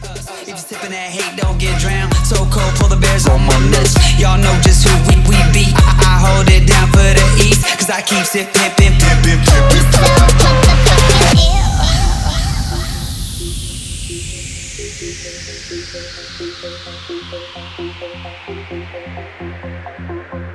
If you're sipping that hate, don't get drowned. So cold, pull the bears on my nuts. Y'all know just who we be. I hold it down for the east, cause I keep sipping, pimpin', pimpin', pimpin'.